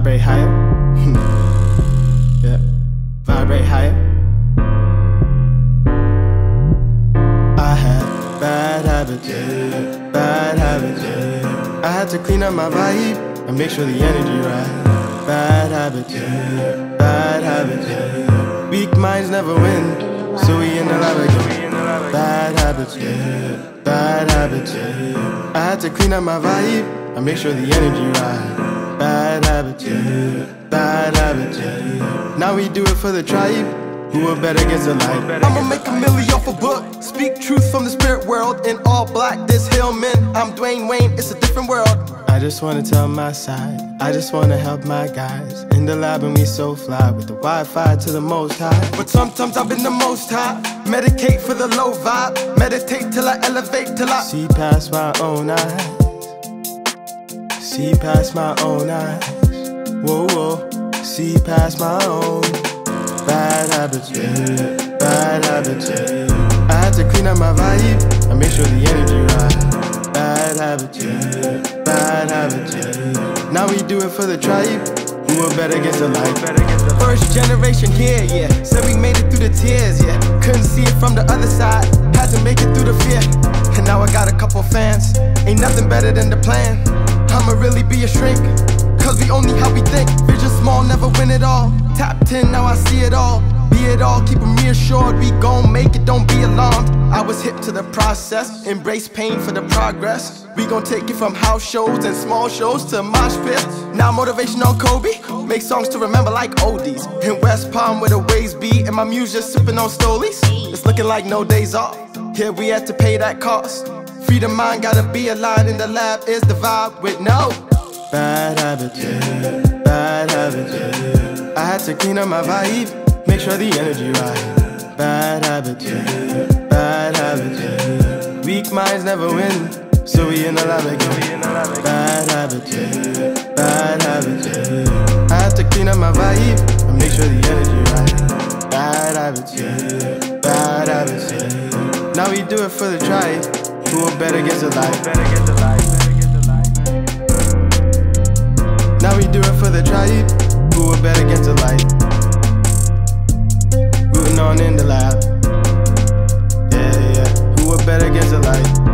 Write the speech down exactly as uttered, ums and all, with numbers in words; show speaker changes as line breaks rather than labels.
Vibrate higher. Yeah. Vibrate higher. I had bad habits, yeah. Bad habits, yeah. I had to clean up my vibe and make sure the energy right. Bad habits, yeah. Bad habits, yeah. Weak minds never win, so we in the lab again. Bad habits, yeah. Bad habits, yeah. I had to clean up my vibe and make sure the energy right. Bad habits, yeah. Bad habits, yeah. Now we do it for the tribe, who are better against the light.
I'ma make a milli off a book, speak truth from the spirit world. In all black, this Hillman, I'm Dwayne Wayne, it's a different world.
I just wanna tell my side, I just wanna help my guys. In the lab and we so fly, with the Wi-Fi to the most high.
But sometimes I've been the most high, medicate for the low vibe. Meditate till I elevate, till I
see past my own eyes. See past my own eyes. Whoa, whoa, see past my own. Bad habits, yeah. Bad habits, yeah. I had to clean up my vibe and make sure the energy right. Bad habits, yeah. Bad habits, yeah. Now we do it for the tribe, who are better against the light.
First generation here, yeah. Said we made it through the tears, yeah. Couldn't see it from the other side, had to make it through the fear. And now I got a couple fans, ain't nothing better than the plan. I'ma really be a shrink, cause we only how we think. Vision small, never win it all. Tapped in, now I see it all. Be it all, keep them reassured. We gon' make it, don't be alarmed. I was hip to the process, embrace pain for the progress. We gon' take it from house shows and small shows to mosh pits. Now motivation on Kobe, make songs to remember like oldies. In West Palm where the waves be, and my muse just sipping on stolies. It's looking like no days off, here we had to pay that cost. Freedom mind gotta be aligned, in the lab is the vibe with no
bad habits, yeah. Bad habits, yeah. I had to clean up my vibe, make sure the energy right. Bad habits, yeah. Bad habits, yeah. Weak minds never win, so we in the lab again. Bad habits, yeah. Bad habits, yeah. I had to clean up my vibe and make sure the energy right. Bad habits, yeah. Bad habits, yeah. Now we do it for the tribe, who are better against the light. Now we do it for the tribe, who are better against the light. Rooting on in the lab. Yeah, yeah, who are better against the light.